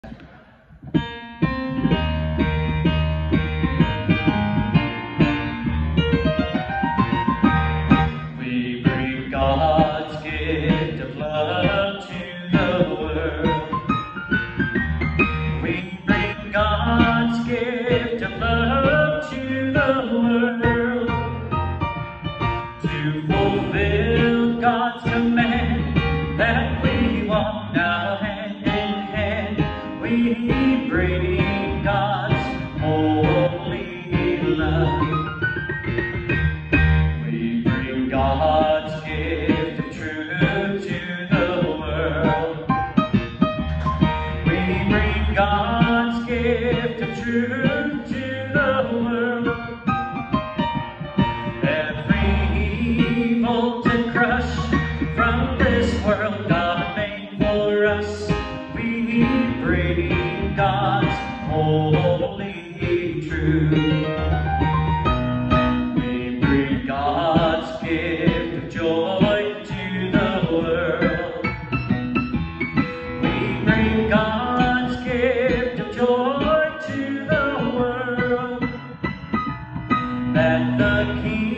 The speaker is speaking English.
We bring God's gift of love to the world. We bring God's gift of love to the world. To fulfill God's command that we walk now hand in hand. We bring God's holy love. We bring God's gift of truth to the world. We bring God's gift of truth to the world. Every evil to crush from this world God made for us. We bring God's holy truth. We bring God's gift of joy to the world. We bring God's gift of joy to the world. That the King